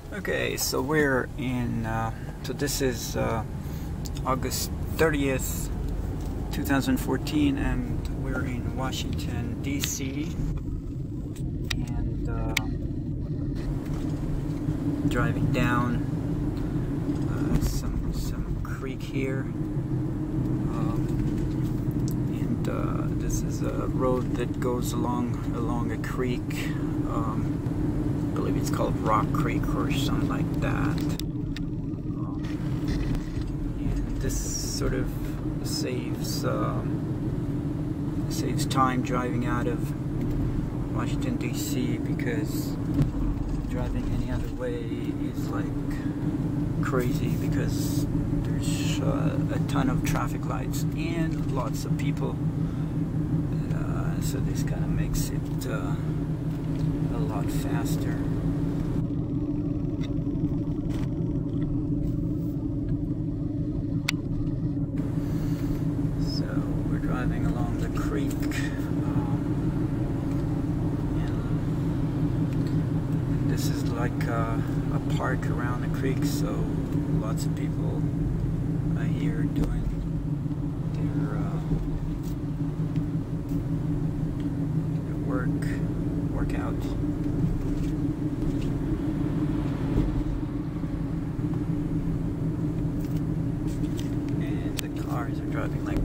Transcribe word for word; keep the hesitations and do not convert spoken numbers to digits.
Okay, so we're in, uh, so this is uh, August thirtieth, two thousand fourteen, and we're in Washington, D C and uh, driving down uh, some, some creek here. Um, and uh, this is a road that goes along, along a creek. Um, I believe it's called Rock Creek or something like that. Um, and this sort of saves um, saves time driving out of Washington D C because driving any other way is like crazy because there's uh, a ton of traffic lights and lots of people. Uh, so this kind of makes it uh, a lot faster. So we're driving along the creek, um, and this is like a, a park around the creek, so lots of people are here doing their, uh, their work, workout. And the cars are driving like